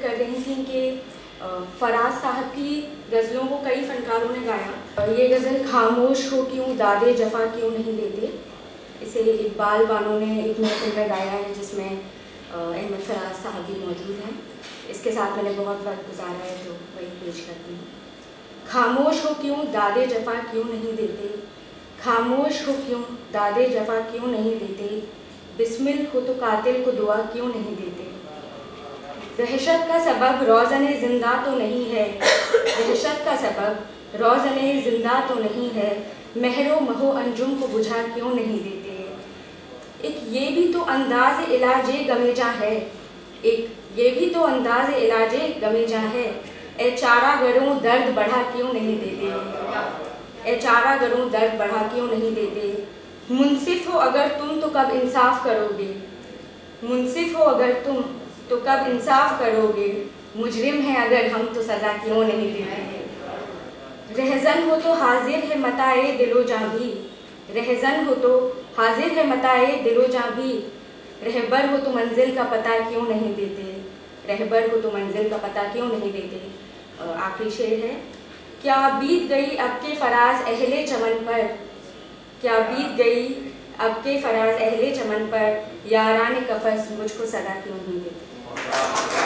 कर रही थी कि फराज साहब की गज़लों को कई फ़नकारों ने गाया। ये गज़ल खामोश हो क्यों दादे जफ़ा क्यों नहीं देते, इसे इकबाल बानो ने एक महफिल में गाया है जिसमें अहमद फराज साहब भी मौजूद हैं। इसके साथ मैंने बहुत वक्त गुजारा है तो वही पेश करती हूँ। खामोश हो क्यों दादे जफ़ा क्यों नहीं देते, खामोश हो क्यों दादे जफ़ा क्यों नहीं देते, बिस्मिल हो तो कातिल को दुआ क्यों नहीं देते। दहशत का सबब रोज़ने ज़िंदा तो नहीं है, दहशत का सबब रोज़ने ज़िंदा तो नहीं है, महरो महो अंजुम को बुझा क्यों नहीं देते। एक ये भी तो अंदाज़ इलाजे गमेजा है, एक ये भी तो अंदाज़ इलाजे गमेजा है, ए चारा गरों दर्द बढ़ा क्यों नहीं देते, ए चारा गरों दर्द बढ़ा क्यों नहीं देते। मुनसिफ हो अगर तुम तो कब इंसाफ करोगे, मुनसिफ हो अगर तुम तो कब इंसाफ करोगे, मुजरिम है अगर हम तो सज़ा क्यों नहीं देते। रहज़न हो तो हाजिर है मताए दिलो जां भी, रहज़न हो तो हाजिर है मताए दिलो जां भी, रहबर हो तो मंजिल का पता क्यों नहीं देते, रहबर हो तो मंजिल का पता क्यों नहीं देते। आखिरी शेर है, क्या बीत गई अब के फराज अहले चमन पर, क्या बीत गई अब के फराज अहले चमन पर, यारान कफस मुझको सदा क्यों नहीं देते।